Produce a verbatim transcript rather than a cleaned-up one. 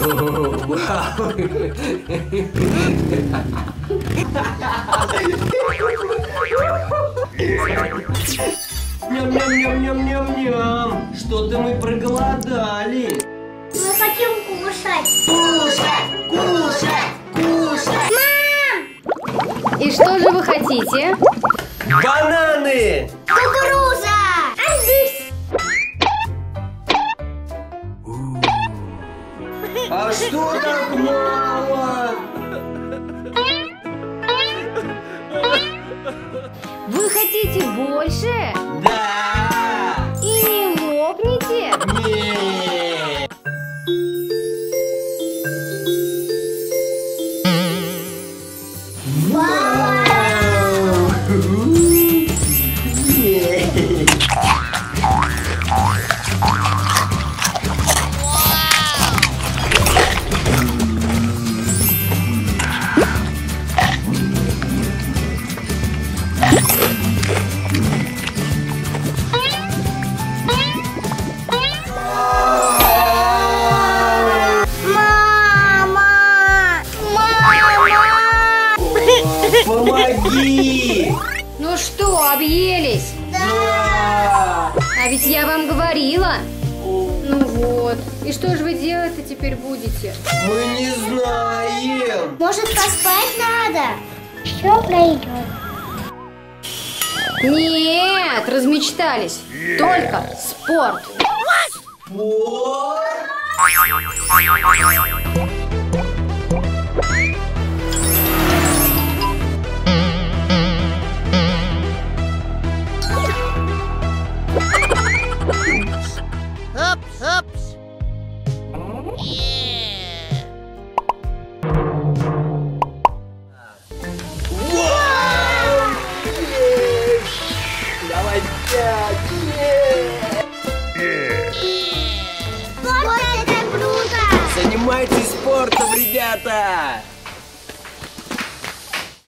Ням-ням-ням-ням-ням-ням. Что-то мы проголодались. Мы хотим кушать. Кушать, кушать, кушать. Мам! И что же вы хотите? Бананы. Кукуруза! Арбуз! А что так мало? Вы хотите больше? Да. И не лопните? Нет. Помоги! Ну что, объелись? Да! А ведь я вам говорила. Ну вот. И что же вы делать-то теперь будете? Мы не знаем! Может, поспать надо? Все пройдет. Нет, размечтались. Только спорт. Вот! Давай пять! Вот это круто! Занимайтесь спортом, ребята!